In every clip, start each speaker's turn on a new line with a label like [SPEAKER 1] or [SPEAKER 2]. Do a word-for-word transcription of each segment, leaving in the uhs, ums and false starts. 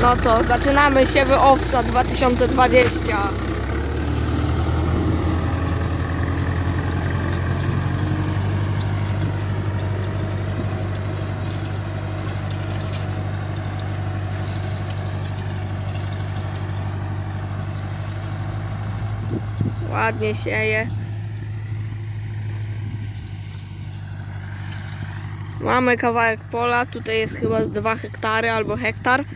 [SPEAKER 1] No to zaczynamy siewy owsa dwa tysiące dwadzieścia. Ładnie sieje. Mamy kawałek pola, tutaj jest chyba z dwa hektary albo hektar.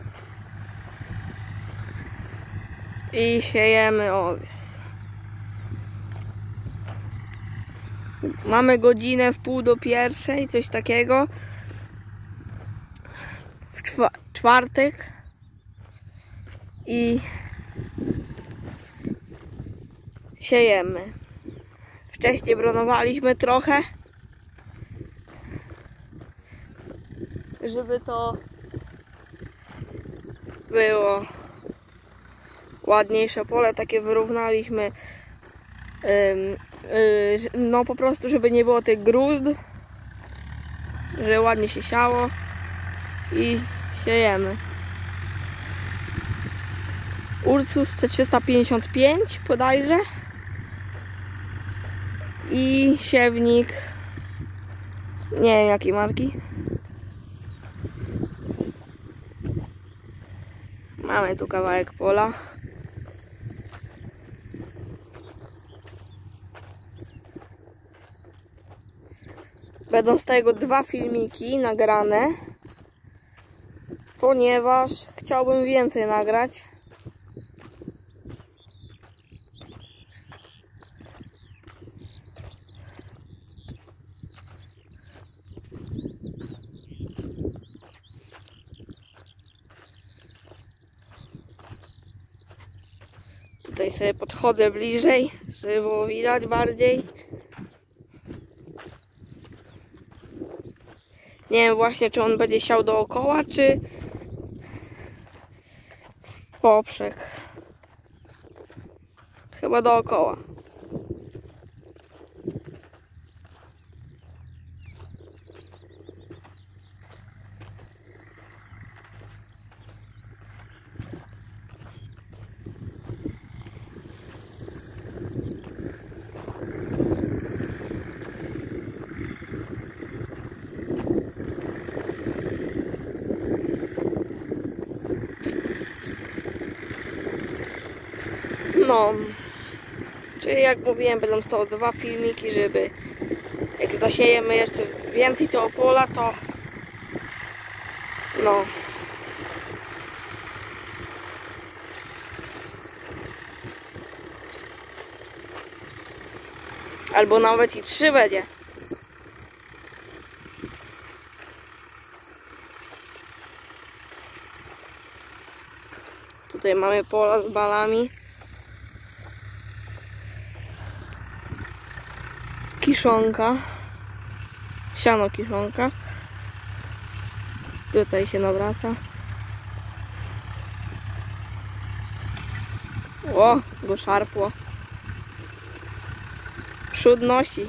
[SPEAKER 1] I siejemy owiec. Mamy godzinę w pół do pierwszej, coś takiego. W czwa czwartek. I siejemy. Wcześniej bronowaliśmy trochę, żeby to było ładniejsze pole, takie wyrównaliśmy, yy, yy, no po prostu, żeby nie było tych gruzd, że ładnie się siało i siejemy. Ursus C trzysta pięćdziesiąt pięć bodajże i siewnik, nie wiem jakiej marki. Mamy tu kawałek pola. Będą z tego dwa filmiki nagrane, ponieważ chciałbym więcej nagrać. Tutaj sobie podchodzę bliżej, żeby było widać bardziej. Nie wiem właśnie, czy on będzie siał dookoła, czy w poprzek. Chyba dookoła. No, czyli jak mówiłem, będą z tego dwa filmiki, żeby jak zasiejemy jeszcze więcej tego pola, to no albo nawet i trzy będzie. Tutaj mamy pola z balami. Kiszonka. Siano kiszonka. Tutaj się nawraca. O, go szarpło. Przód nosi.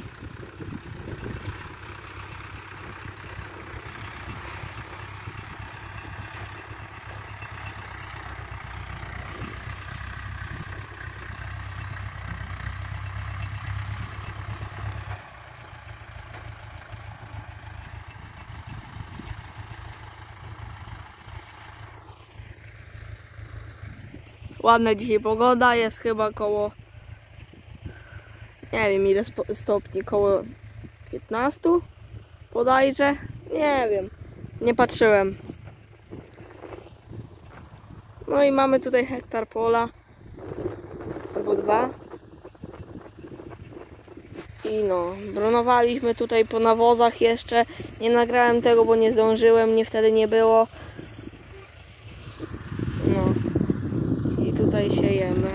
[SPEAKER 1] Ładna dzisiaj pogoda, jest chyba koło, nie wiem ile stopni, koło piętnaście bodajże, nie wiem, nie patrzyłem. No i mamy tutaj hektar pola, albo dwa. I no, bronowaliśmy tutaj po nawozach jeszcze, nie nagrałem tego, bo nie zdążyłem, mnie wtedy nie było. No. I tutaj siejemy.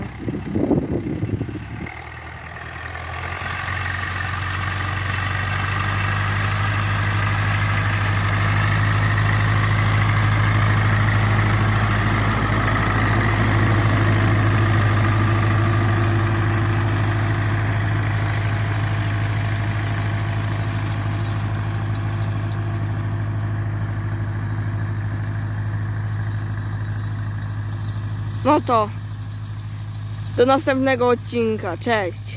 [SPEAKER 1] No to do następnego odcinka. Cześć.